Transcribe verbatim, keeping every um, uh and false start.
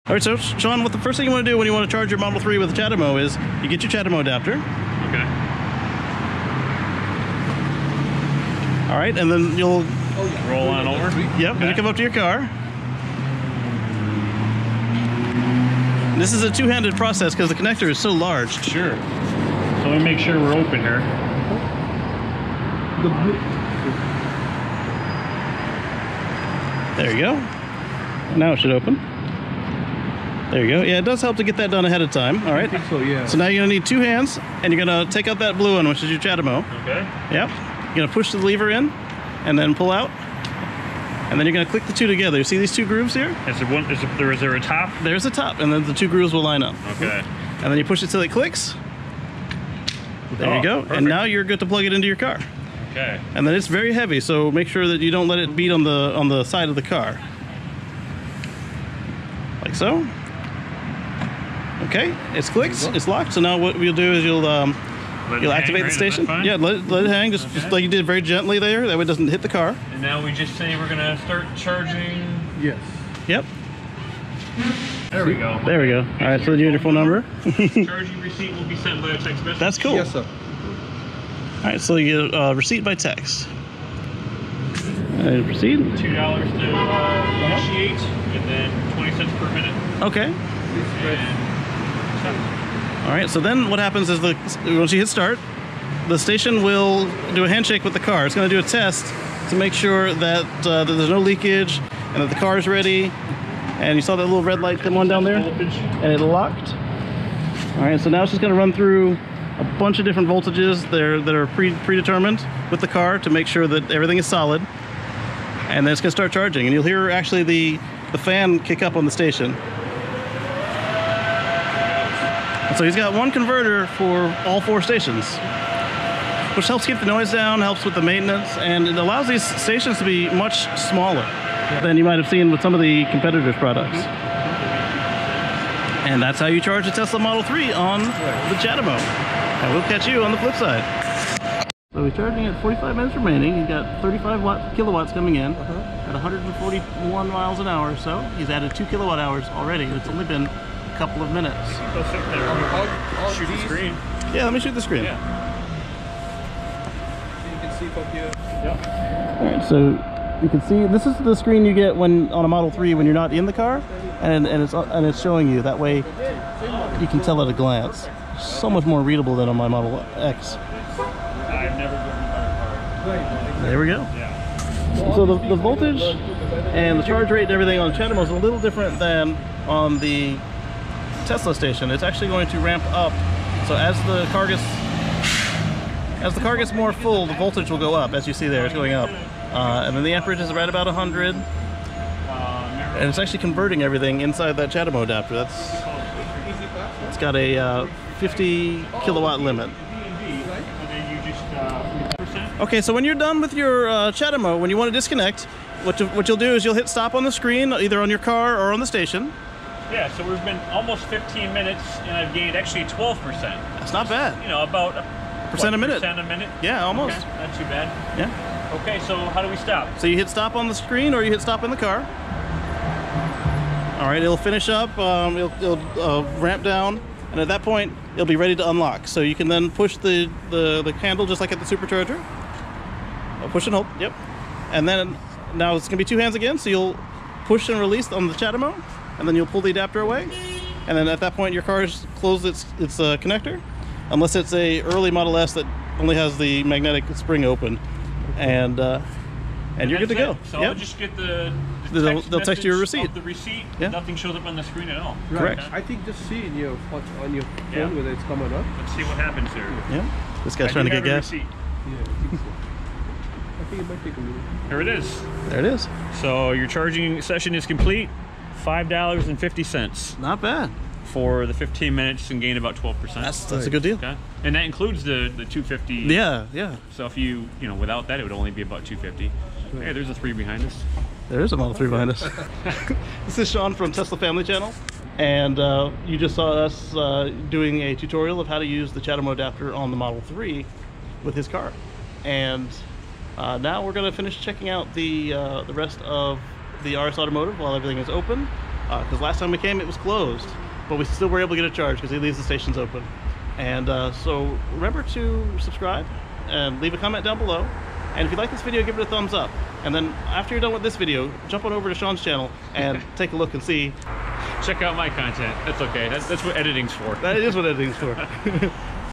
All right, so Shawn, what the first thing you want to do when you want to charge your Model three with a CHAdeMO is you get your CHAdeMO adapter. Okay. All right, and then you'll roll on over. Yep, okay. And you come up to your car. This is a two-handed process because the connector is so large. Sure. So let me make sure we're open here. There you go. Now it should open. There you go. Yeah, it does help to get that done ahead of time. All right. I think so, yeah. So now you're gonna need two hands, and you're gonna take out that blue one, which is your CHAdeMO. Okay. Yep. You're gonna push the lever in, and then pull out, and then you're gonna click the two together. You see these two grooves here? Is there one? Is there, is there a top? There's a top, and then the two grooves will line up. Okay. And then you push it till it clicks. There oh, you go. Perfect. And now you're good to plug it into your car. Okay. And then it's very heavy, so make sure that you don't let it beat on the on the side of the car. Like so. Okay, it's clicked, it's locked. So now what we'll do is you'll um, you'll activate hang, the right? station. Yeah, let it, let it hang, just, Okay. just like you did very gently there. That way it doesn't hit the car. And now we just say we're gonna start charging. Yes. Yep. There we go. There we go. All right, so then you have your phone number. Charging receipt will be sent by a text message. That's cool. Yes, sir. All right, so you get a receipt by text. And proceed. Two dollars to uh, initiate, and then twenty cents per minute. Okay. And All right, so then what happens is the once you hit start, the station will do a handshake with the car. It's going to do a test to make sure that, uh, that there's no leakage and that the car is ready. And you saw that little red light come on down there, and it locked. All right, so now it's just going to run through a bunch of different voltages that are, that are pre predetermined with the car to make sure that everything is solid. And then it's going to start charging, and you'll hear actually the the fan kick up on the station. And so he's got one converter for all four stations, which helps keep the noise down, helps with the maintenance, and it allows these stations to be much smaller than you might have seen with some of the competitors' products. And that's how you charge a Tesla Model three on the CHAdeMO. And we'll catch you on the flip side. So he's charging at forty-five minutes remaining. He's got thirty-five watt, kilowatts coming in uh-huh. at one hundred forty-one miles an hour or so. He's added two kilowatt hours already. It's only been a couple of minutes. Go sit there. I'll, I'll shoot the screen. Yeah, let me shoot the screen. Yeah. So you can see from here. Yep. All right, so you can see this is the screen you get when on a Model three when you're not in the car, and and it's and it's showing you. That way, you can tell at a glance. So much more readable than on my Model X. I've never driven a car. There we go. Yeah. So the, the voltage and the charge rate and everything on CHAdeMO is a little different than on the Tesla station. It's actually going to ramp up. So as the car gets as the car gets more full, the voltage will go up. As you see there, it's going up, uh, and then the amperage is right about one hundred. And it's actually converting everything inside that CHAdeMO adapter. That's it's got a uh, fifty kilowatt limit. Okay, so when you're done with your uh, CHAdeMO, when you want to disconnect, what, you, what you'll do is you'll hit stop on the screen, either on your car or on the station. Yeah, so we've been almost fifteen minutes, and I've gained actually twelve percent. That's not bad. You know, about a Percent what, a minute. Percent a minute? Yeah, almost. Okay, not too bad. Yeah. Okay, so how do we stop? So you hit stop on the screen or you hit stop in the car. All right, it'll finish up, um, it'll, it'll uh, ramp down, and at that point, it'll be ready to unlock. So you can then push the, the, the handle just like at the Supercharger. Push and hold, yep. And then now it's gonna be two hands again, so you'll push and release on the CHAdeMO, and then you'll pull the adapter away. And then at that point, your car's closed its, its uh, connector, unless it's a early Model S that only has the magnetic spring open. And uh, and, and you're good to go. So yep. I'll just get the, the they'll, text they'll text you a receipt. Of the receipt. Yeah. Nothing shows up on the screen at all. Right. Correct. I think just see in your on your phone Yeah. whether it's coming up. Let's see what happens here. Yeah. This guy's I trying to do get have a gas. receipt. Yeah, I think so. I think it might take a minute. Here it is. There it is. So your charging session is complete. five dollars and fifty cents Not bad. for the fifteen minutes and gain about twelve percent. That's that's a good deal. Okay. And that includes the the two fifty. Yeah, yeah. So if you you know without that, it would only be about two fifty. Right. Hey, there's a three behind us. There is a Model three behind us. This is Shawn from Tesla Family Channel, and uh, you just saw us uh, doing a tutorial of how to use the CHAdeMO adapter on the Model three with his car. And uh, now we're going to finish checking out the uh, the rest of the R S Automotive while everything is open. because last time we came it was closed, but we still were able to get a charge because he leaves the stations open. And uh, so remember to subscribe and leave a comment down below. And if you like this video, give it a thumbs up. And then after you're done with this video, jump on over to Shawn's channel and take a look and see. Check out my content. That's okay. That's, that's what editing's for. That is what editing's for.